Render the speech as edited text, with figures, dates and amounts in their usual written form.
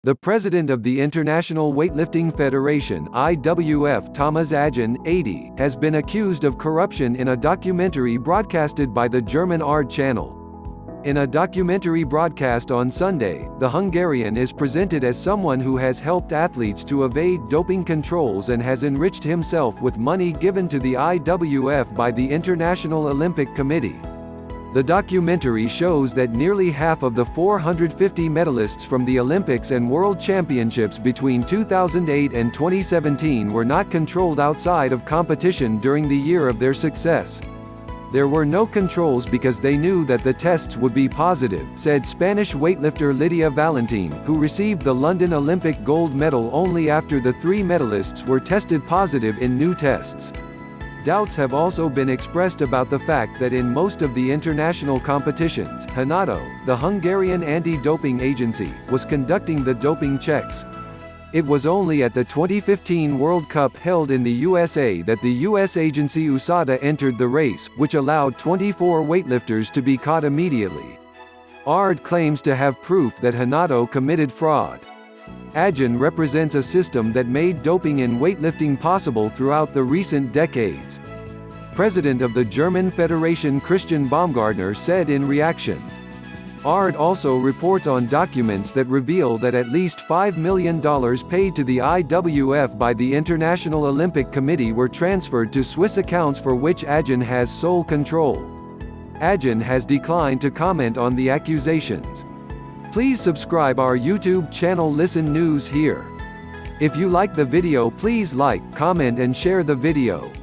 The president of the International Weightlifting Federation (IWF), Tamas Ajan, 80, has been accused of corruption in a documentary broadcasted by the German ARD channel. In a documentary broadcast on Sunday, the Hungarian is presented as someone who has helped athletes to evade doping controls and has enriched himself with money given to the IWF by the International Olympic Committee. The documentary shows that nearly half of the 450 medalists from the Olympics and World Championships between 2008 and 2017 were not controlled outside of competition during the year of their success. There were no controls because they knew that the tests would be positive, said Spanish weightlifter Lidia Valentin, who received the London Olympic gold medal only after the three medalists were tested positive in new tests. Doubts have also been expressed about the fact that in most of the international competitions, NATO, the Hungarian anti-doping agency, was conducting the doping checks. It was only at the 2015 World Cup held in the USA that the US agency USADA entered the race, which allowed 24 weightlifters to be caught immediately. ARD claims to have proof that NATO committed fraud. Ajan represents a system that made doping in weightlifting possible throughout the recent decades. President of the German Federation Christian Baumgartner said in reaction. ARD also reports on documents that reveal that at least $5 million paid to the IWF by the International Olympic Committee were transferred to Swiss accounts for which Ajan has sole control. Ajan has declined to comment on the accusations. Please subscribe our YouTube channel Listen News here. If you like the video, please like, comment and share the video.